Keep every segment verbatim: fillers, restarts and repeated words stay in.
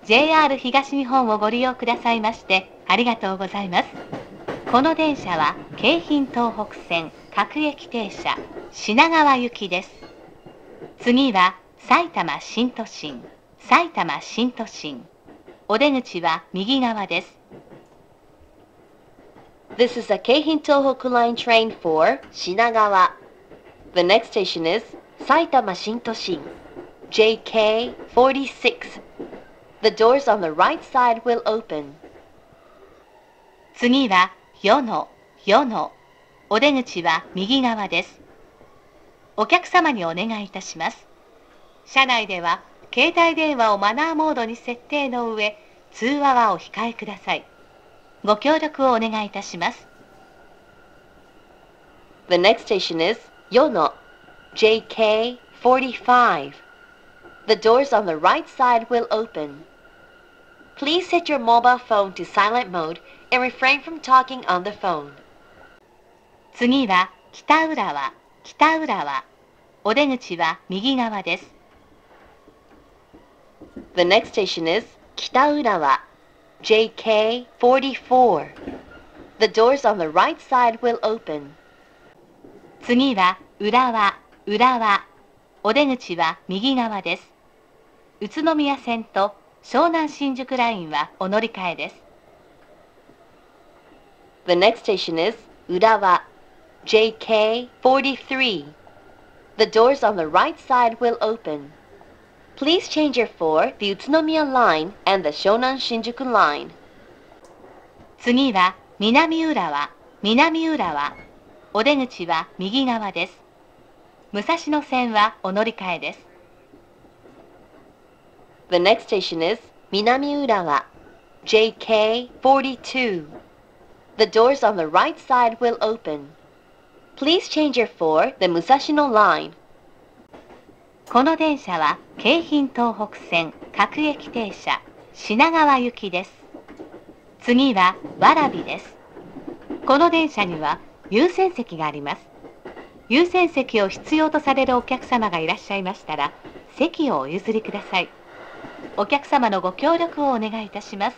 ジェイアール 東日本をご利用くださいましてありがとうございます。この電車は京浜東北線各駅停車品川行きです。次は埼玉新都心、埼玉新都心。お出口は右側です。 This is a Keihin Tohoku Line train for Shinagawa. The next station is Saitama Shintoshin, J K forty-six. The doors on the right side will open. 次は与野、与野。お出口は右側です。お客様にお願いいたします。車内では携帯電話をマナーモードに設定の上、通話はお控えください。ご協力をお願いいたします。 The next station is Yono, J K forty-five. The doors on the right side will open. Please set your mobile phone to silent mode and refrain from talking on the phone. 次は北浦和、北浦和。お出口は右側です。 The next station is Kitaurawa, J K forty-four. The doors on the right side will open. 次は浦和、浦和。お出口は右側です。宇都宮線と湘南新宿ラインはお乗り換えです。 The next station is Urawa, J K forty-three. The doors on the right side will open. Please change your for the Utsunomiya line and the Shonan Shinjuku line. 次は南浦和、南浦和。お出口は右側です。武蔵野線はお乗り換えです。 The next station is Minami Urawa, J K forty-two. The doors on the right side will open. Please change your for the Musashino line. この電車は京浜東北線各駅停車品川行きです。次は蕨です。この電車には優先席があります。優先席を必要とされるお客様がいらっしゃいましたら、席をお譲りください。お客様のご協力をお願いいたします。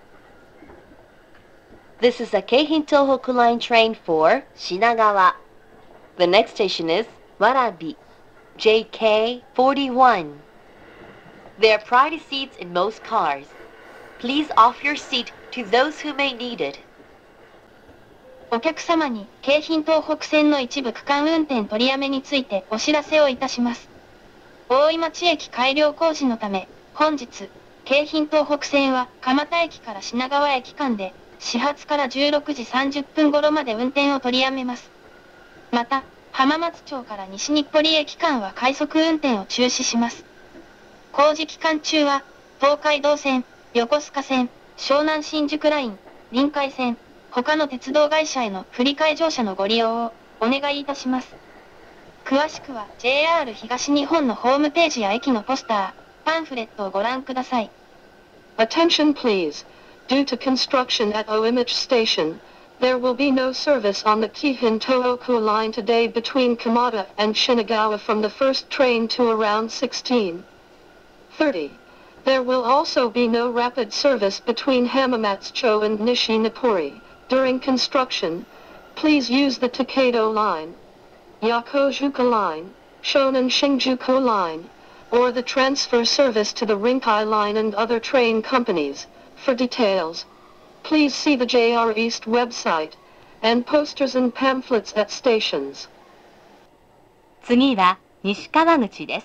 This is a Keihin Tohoku Line train for Shinagawa. The next station is Warabi, J K forty-one. There are priority seats in most cars. Please offer your seat to those who may need it. お客様に京浜東北線の一部区間運転取りやめについてお知らせをいたします。大井町駅改良工事のため、本日、京浜東北線は蒲田駅から品川駅間で、始発からじゅうろくじさんじゅっぷん頃まで運転を取りやめます。また、浜松町から西日暮里駅間は快速運転を中止します。工事期間中は、東海道線、横須賀線、湘南新宿ライン、臨海線、他の鉄道会社への振り替え乗車のご利用をお願いいたします。詳しくは ジェイアール 東日本のホームページや駅のポスター、パンフレットをご覧ください。 Attention please. Due to construction at Oimich Station, there will be no service on the Keihin Tohoku line today between Kamada and Shinagawa from the first train to around sixteen thirty. There will also be no rapid service between Hamamatsucho and Nishinapuri. During construction, please use the Takeido line, Yakojuka line, Shonan Shinjuku line, or the transfer service to the Rinkai line and other train companies. For details, please see the J R East website and posters and pamphlets at stations. 次は西川口です。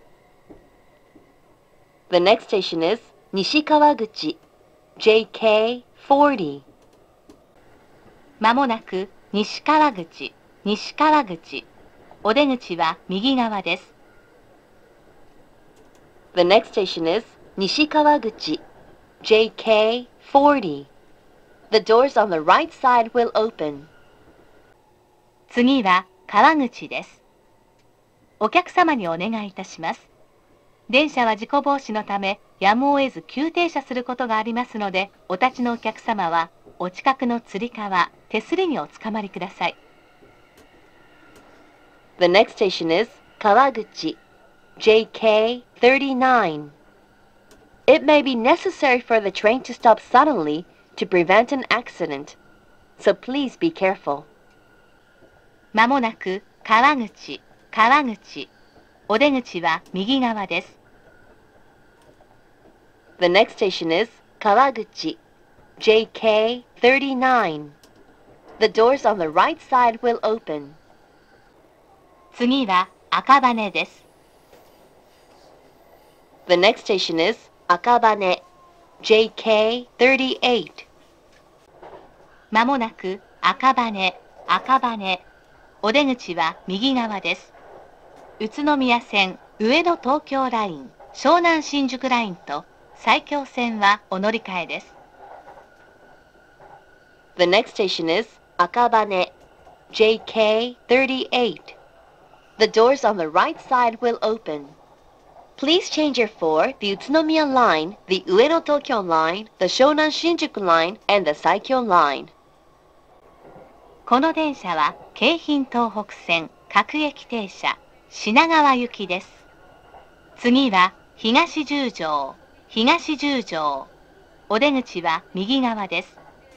The next station is Nishikawaguchi, J K forty. まもなく西川口、西川口。お出口は右側です。 The next station is Nishikawaguchi, J K forty. The doors on the right side will open. 次は川口です。お客様にお願いいたします。電車は事故防止のため、やむを得ず急停車することがありますので、お立ちのお客様は、お近くのつり革、手すりにおつかまりください。 The next station is Kawaguchi, J K thirty-nine. it may be necessary for the train to stop suddenly to prevent an accident, so please be careful. まもなく川口、川口。お出口は右側です。 The next station is Kawaguchi, J K thirty-nine. The doors on the right side will open. 次は赤羽です。 The next station is Akabane, J K thirty-eight. まもなく赤羽、赤羽。お出口は右側です。宇都宮線、上野東京ライン、湘南新宿ラインと埼京線はお乗り換えです。 The next station is Akabane, J K thirty-eight. The doors on the right side will open. Please change your for the Utsunomiya line, the Ueno Tokyo line, the Shonan Shinjuku line, and the Saikyo line. この電車は京浜東北線各駅停車品川行きです。次は東十条、東十条。お出口は右側です。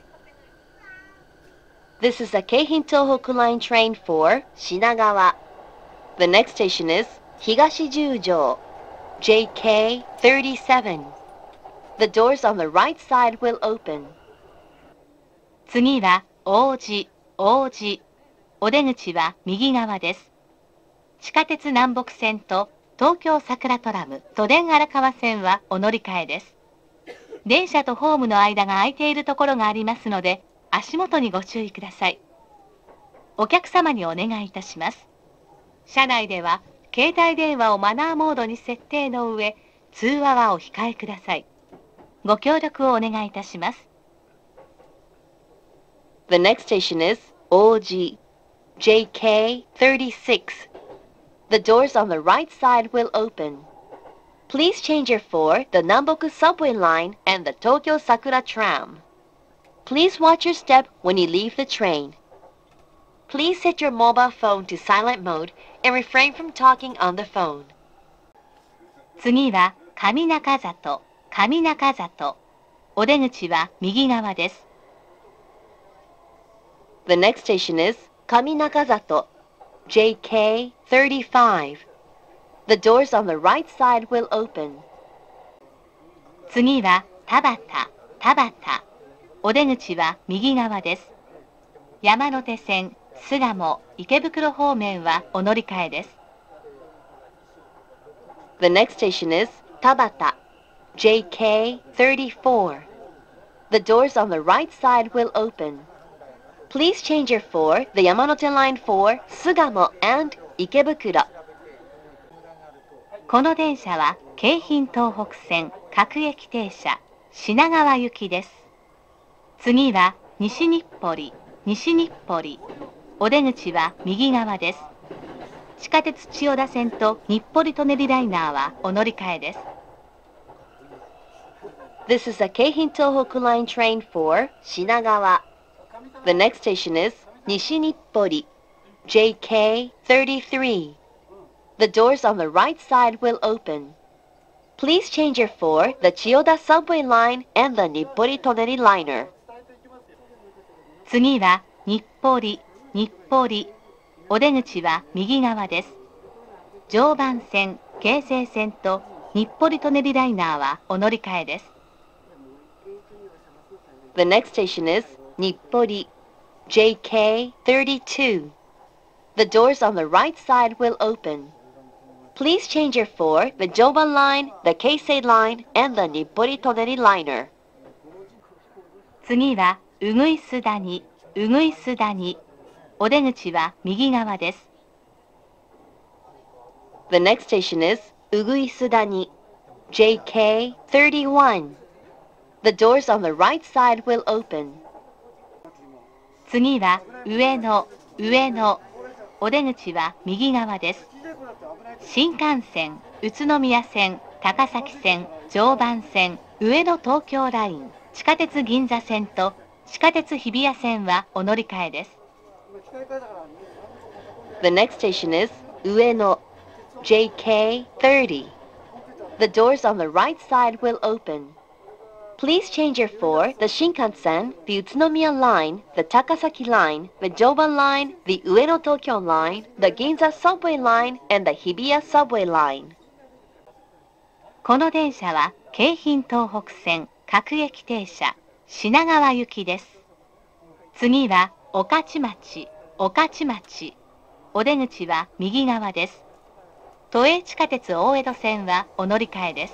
This is a Keihin Tohoku line train for Shinagawa. The next station is Higashijujo, J K thirty-seven. The doors on the right side will open. 次は王子、王子。お出口は右側です。地下鉄南北線と東京桜トラム、都電荒川線はお乗り換えです。電車とホームの間が空いているところがありますので、足元にご注意ください。お客様にお願いいたします。車内では携帯電話をマナーモードに設定の上、通話はお控えください。ご協力をお願いいたします。 The next station is Oji, J K thirty-six. The doors on the right side will open. Please change your for the Namboku subway line and the Tokyo Sakura tram. Please watch your step when you leave the train. Please set your mobile phone to silent mode and refrain from talking on the phone. 次は上中里、上中里。お出口は右側です。 The next station is Kaminakazato, J K thirty-five. The doors on the right side will open. 次は田端、田端。お出口は右側です。山手線、巣鴨、池袋方面はお乗り換えです。 The next station is Tabata, J K thirty-four. The doors on the right side will open. Please change your for the Yamanote line for Sugamo and Ikebukuro. この電車は京浜東北線各駅停車品川行きです。次は西日暮里、西日暮里。お出口は右側です。地下鉄千代田線と日暮里舎人ライナーはお乗り換えです。 This is a Keihin Tohoku line train for Shinagawa. The next station is Nishi-Nippori, J K thirty-three. The doors on the right side will open. Please change your for the Chiyoda subway line and the Nippori-Toneri liner. 次は日暮里、日暮里。お出口は右側です。常磐線、京成線と日暮里舎人ライナーはお乗り換えです。 The next station is Nippori, J K thirty-two. The doors on the right side will open. Please change your for the Joban line, the Keisei line, and the Nippori-Toneri liner. 次はうぐいす谷、うぐいす谷。お出口は右側です。 The next station is Uguisudani, J K thirty-one. The doors on the right side will open. 次は上野、上野。お出口は右側です。新幹線、宇都宮線、高崎線、常磐線、上野東京ライン、地下鉄銀座線と地下鉄日比谷線はお乗り換えです。 The next station is Ueno, J K thirty. The doors on the right side will open. Please change your for the Shinkansen, the Utsunomiya line, the Takasaki line, the Joban line, the Ueno Tokyo line, the Ginza subway line, and the Hibiya subway line. この電車は京浜東北線各駅停車品川行きです。次は御徒町、御徒町。お出口は右側です。都営地下鉄大江戸線はお乗り換えです。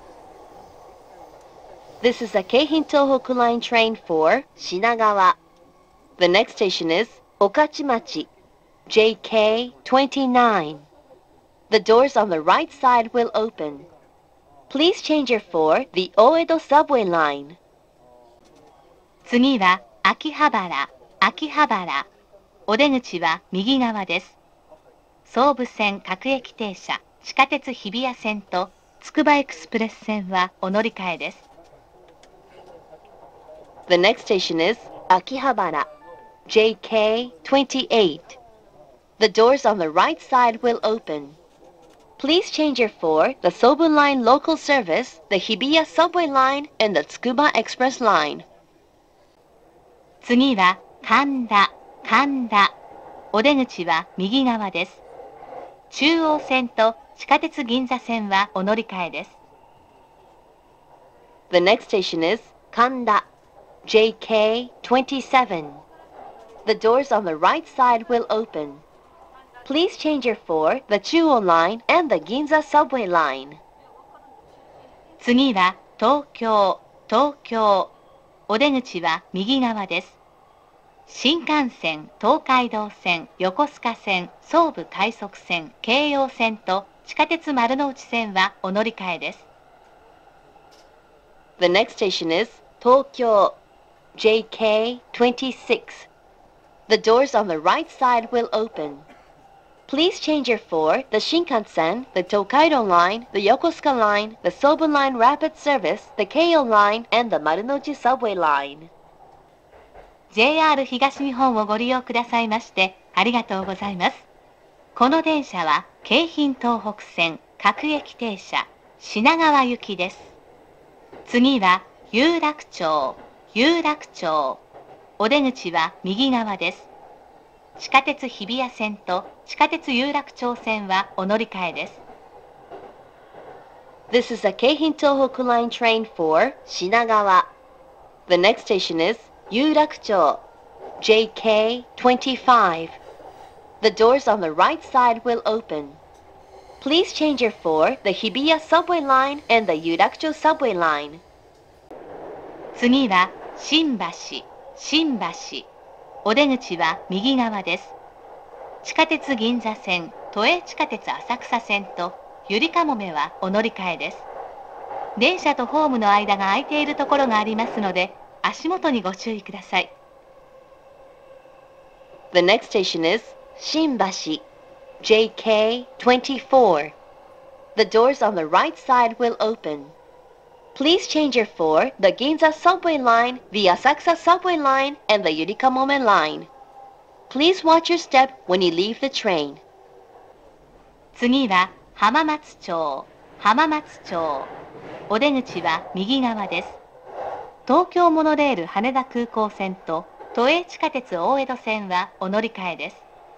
This is a Keihin Tohoku Line train for Shinagawa. The next station is Okachimachi, J K twenty-nine. The doors on the right side will open. Please change your for the Oedo subway line. 次は秋葉原、秋葉原。お出口は右側です。総武線各駅停車、地下鉄日比谷線とつくばエクスプレス線はお乗り換えです。 The next station is Akihabara, J K twenty-eight. The doors on the right side will open. Please change your for the Sobu Line local service, the Hibiya subway line, and the Tsukuba Express line. 次は神田、神田。お出口は右側です。中央線と地下鉄銀座線はお乗り換えです。 The next station is Kanda, J K twenty-seven. The doors on the right side will open. Please change your for the Chuo line and the Ginza subway line. 次は東京、東京。お出口は右側です。新幹線、東海道線、横須賀線、総武快速線、京葉線と地下鉄丸の内線はお乗り換えです。 The next station is Tokyo, J K twenty-six. The doors on the right side will open. Please change your for the Shinkansen, the Tokaido line, the Yokosuka line, the Sobu line rapid service, the Keio line, and the Marunouchi subway line. ジェイアール 東日本をご利用くださいましてありがとうございます。この電車は京浜東北線各駅停車品川行きです。次は有楽町、有楽町。お出口は右側です。地下鉄日比谷線と地下鉄有楽町線はお乗り換えです。 This is a Keihin Tohoku Line train for Shinagawa. The next station is Yurakucho, J K twenty-five. The doors on the right side will open. Please change your for the Hibiya subway line and the Yurakucho subway line. 次は新橋、新橋。お出口は右側です。地下鉄銀座線、都営地下鉄浅草線とゆりかもめはお乗り換えです。電車とホームの間が空いているところがありますので、足元にご注意ください。 The next station is Shinbashi, J K twenty-four. The doors on the right side will open. Please change your for the Ginza subway line, the Asakusa subway line, and the Yurikamome line. Please watch your step when you leave the train. 次は浜松町、浜松町。お出口は右側です。東京モノレール羽田空港線と都営地下鉄大江戸線はお乗り換えです。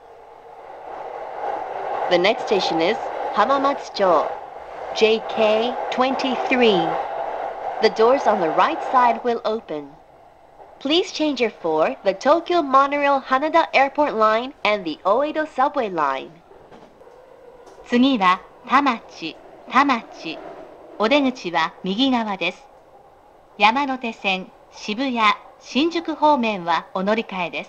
The next station is Hamamatsucho, J K twenty-three. The doors on the right side will open. Please change your for the Tokyo Monorail Haneda Airport line and the Oedo subway line. 次は田町、田町。お出口は右側です。山手線、渋谷、新宿方面はお乗り換えです。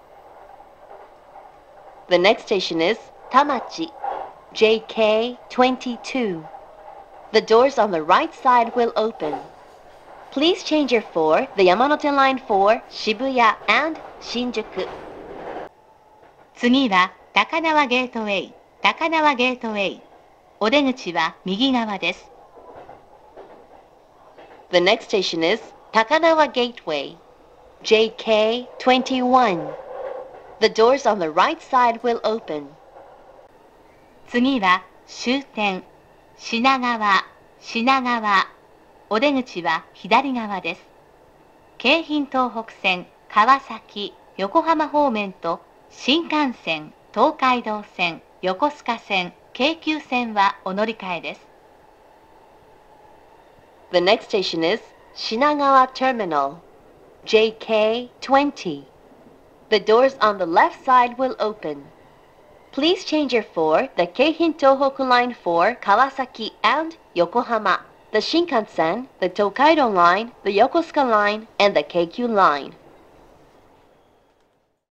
The next station is Tamachi, J K twenty-two. The doors on the right side will open. Please change your for the Yamanote line for Shibuya and Shinjuku. 次は高輪ゲートウェイ、高輪ゲートウェイ。お出口は右側です。 The next station is Takanawa Gateway, J K twenty-one. The doors on the right side will open. 次は終点、品川、 品川。お出口は左側です。京浜東北線、川崎、横浜方面と新幹線、東海道線、横須賀線、京急線はお乗り換えです。 The next station is Shinagawa Terminal, J K twenty. The doors on the left side will open. Please change your for the Keihin Tohoku Line for Kawasaki and Yokohama, the Shinkansen, the Tokaido Line, the Yokosuka Line, and the Keikyu Line.